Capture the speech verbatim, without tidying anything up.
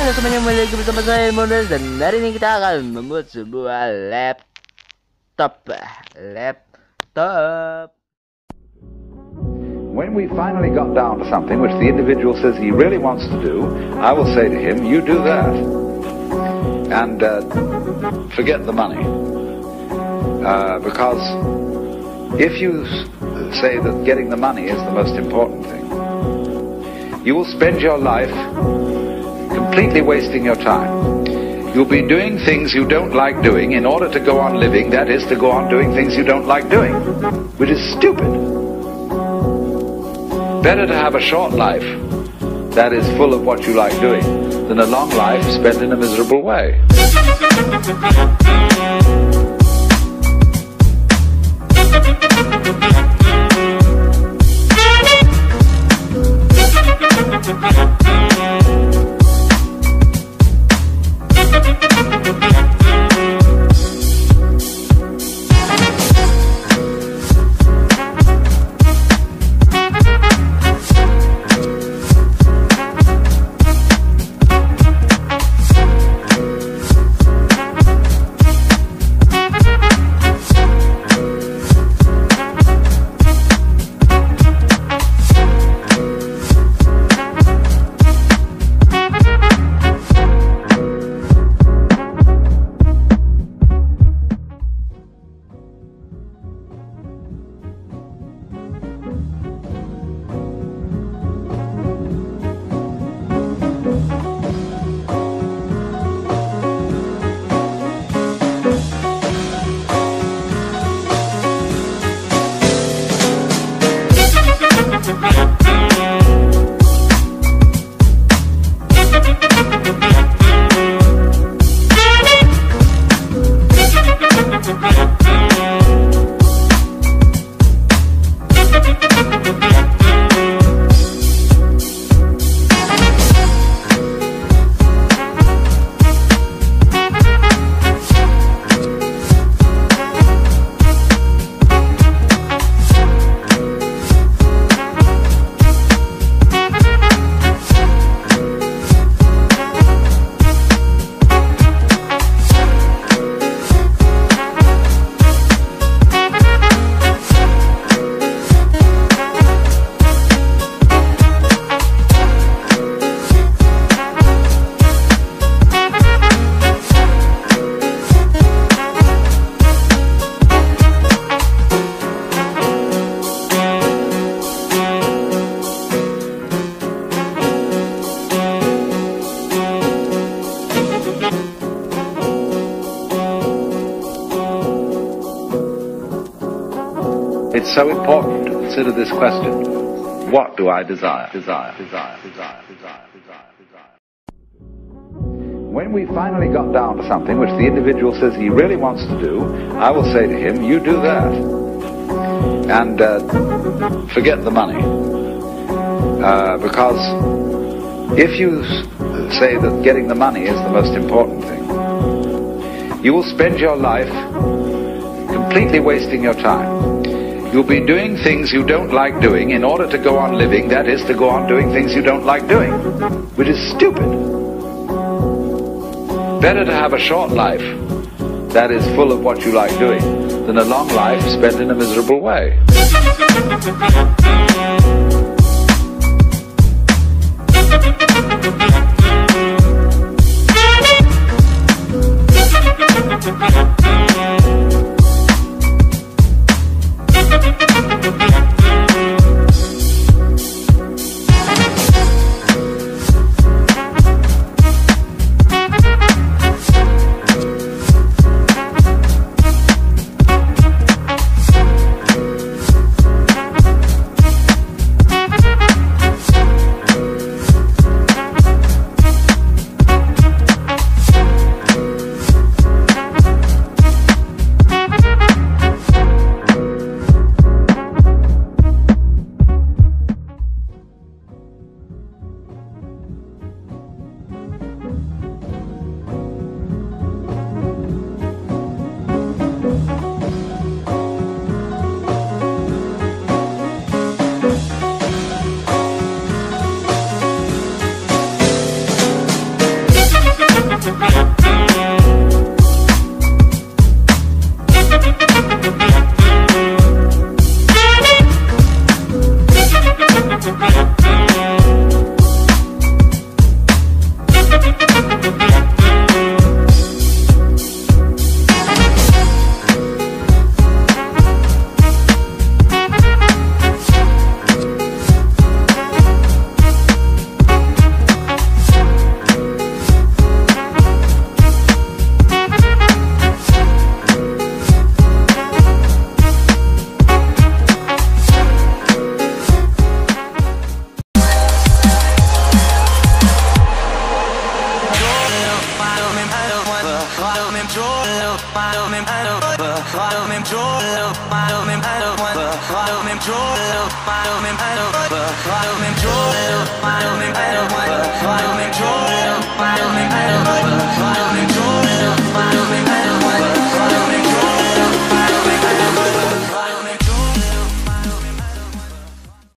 Halo semuanya, kembali lagi bersama saya Model, dan hari ini kita akan membuat sebuah laptop laptop When we finally got down to something which the individual says he really wants to do, I will say to him, you do that. And uh, forget the money. Uh, because if you say that getting the money is the most important thing, you will spend your life completely wasting your time. You'll be doing things you don't like doing in order to go on living, that is, to go on doing things you don't like doing, which is stupid. Better to have a short life that is full of what you like doing than a long life spent in a miserable way. It's so important to consider this question. What do I desire? Desire, desire, desire, desire, desire, desire. When we finally got down to something which the individual says he really wants to do, I will say to him, you do that. And uh, forget the money. Uh, because if you say that getting the money is the most important thing, you will spend your life completely wasting your time. You'll be doing things you don't like doing in order to go on living, that is, to go on doing things you don't like doing, which is stupid. Better to have a short life that is full of what you like doing than a long life spent in a miserable way.